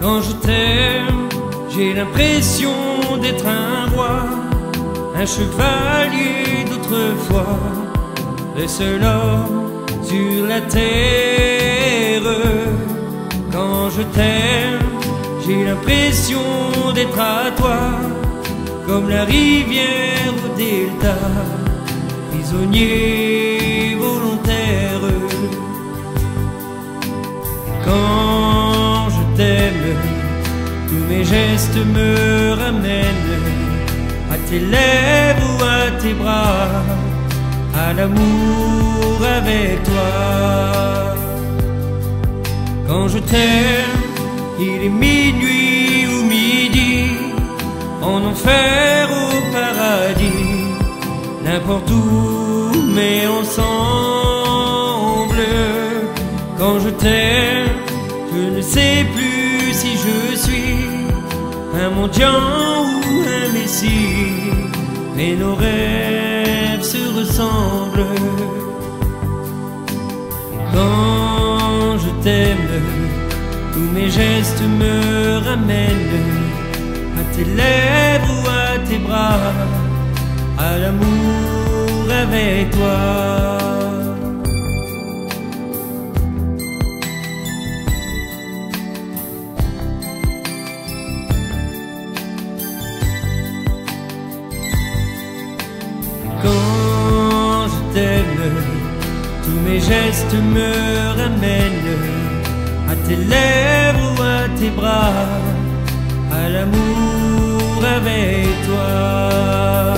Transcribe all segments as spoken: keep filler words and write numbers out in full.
Quand je t'aime, j'ai l'impression d'être un roi, un chevalier d'autrefois, le seul homme sur la terre. Quand je t'aime, j'ai l'impression d'être à toi, comme la rivière au delta, prisonnier volontaire. Quand je t'aime, tous mes gestes me ramènent à tes lèvres ou à tes bras, à l'amour avec toi. Quand je t'aime, il est minuit ou midi, en enfer au paradis, n'importe où mais ensemble. Quand je t'aime, je ne sais plus si je suis un mendiant ou un messie, mais nos rêves se ressemblent. Quand je t'aime, tous mes gestes me ramènent à tes lèvres ou à tes bras, à l'amour avec toi. Quand je t'aime, tous mes gestes me ramènent à tes lèvres ou à tes bras, à l'amour avec toi.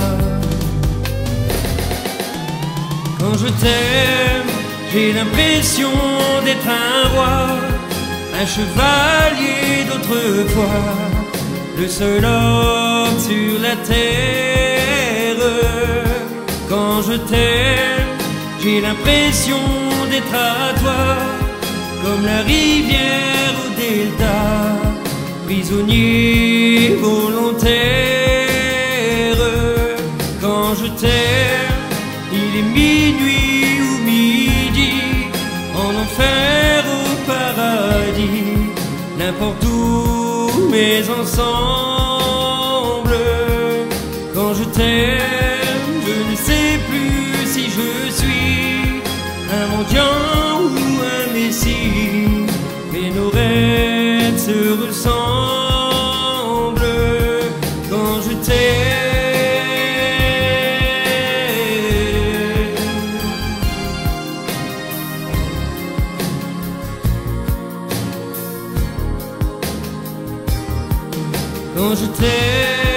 Quand je t'aime, j'ai l'impression d'être un roi, un chevalier d'autrefois, le seul homme sur la terre. Quand je t'aime, j'ai l'impression d'être à toi, comme la rivière au delta, prisonnier volontaire. Quand je t'aime, il est minuit ou midi, en enfer au paradis, n'importe où mais ensemble. Quand je t'aime, je ne sais plus si je suis un mendiant ou un messie, mais nos rêves se ressemblent. Quand je t'aime, quand je t'aime.